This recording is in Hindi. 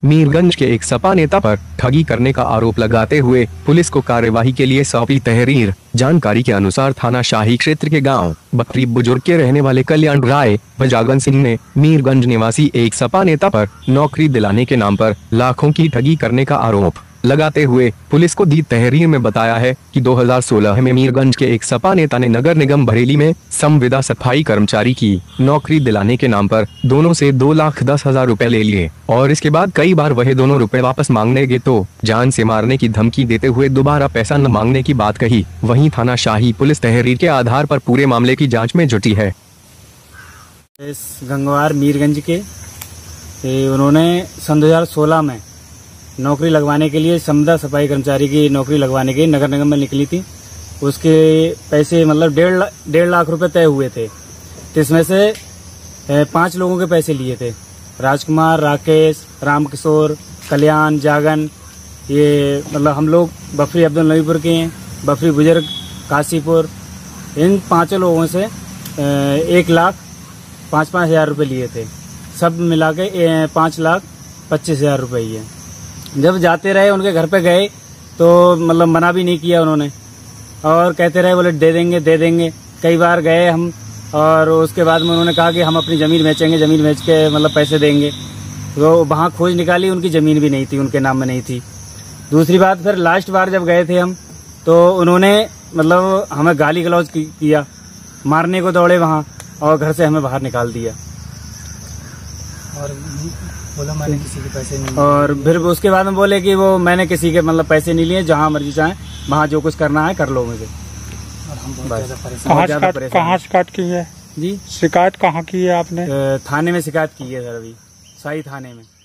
मीरगंज के एक सपा नेता पर ठगी करने का आरोप लगाते हुए पुलिस को कार्यवाही के लिए सौंपी तहरीर। जानकारी के अनुसार थाना शाही क्षेत्र के गांव बकरी बुजुर्ग के रहने वाले कल्याण राय व जागन सिंह ने मीरगंज निवासी एक सपा नेता पर नौकरी दिलाने के नाम पर लाखों की ठगी करने का आरोप लगाते हुए पुलिस को दी तहरीर में बताया है कि 2016 में मीरगंज के एक सपा नेता ने नगर निगम बरेली में संविदा सफाई कर्मचारी की नौकरी दिलाने के नाम पर दोनों से 2,10,000 रुपए ले लिए और इसके बाद कई बार वह दोनों रुपए वापस मांगने गए तो जान से मारने की धमकी देते हुए दोबारा पैसा न मांगने की बात कही। वहीं थाना शाही पुलिस तहरीर के आधार पर पूरे मामले की जाँच में जुटी है। इस गंगवार मीरगंज के उन्होंने सन 2016 में नौकरी लगवाने के लिए संविदा सफाई कर्मचारी की नौकरी लगवाने के नगर निगम में निकली थी। उसके पैसे मतलब 1.5 लाख रुपए तय हुए थे। तो इसमें से 5 लोगों के पैसे लिए थे, राजकुमार, राकेश, रामकिशोर, कल्याण, जागन। ये मतलब हम लोग बफरी अब्दुल नबीपुर के हैं, बफरी बुजुर्ग काशीपुर। इन 5 लोगों से 1,05,5,000 रुपये लिए थे। सब मिला के 5,25,000 रुपये ही है। जब जाते रहे उनके घर पे गए तो मतलब मना भी नहीं किया उन्होंने और कहते रहे बोले दे देंगे। कई बार गए हम और उसके बाद में उन्होंने कहा कि हम अपनी ज़मीन बेचेंगे, ज़मीन बेच के मतलब पैसे देंगे। तो वहाँ खोज निकाली, उनकी ज़मीन भी नहीं थी, उनके नाम में नहीं थी। दूसरी बात, फिर लास्ट बार जब गए थे हम तो उन्होंने मतलब हमें गाली गलौज किया, मारने को दौड़े वहाँ और घर से हमें बाहर निकाल दिया। और बोला मैंने किसी के पैसे नहीं, और फिर उसके बाद में बोले कि वो मैंने किसी के मतलब पैसे नहीं लिए, जहाँ मर्जी चाहे वहाँ जो कुछ करना है कर लो मुझे। और हम कहाँ शिकायत की है जी? शिकायत कहाँ की है आपने? थाने में शिकायत की है सर, अभी शाही थाने में।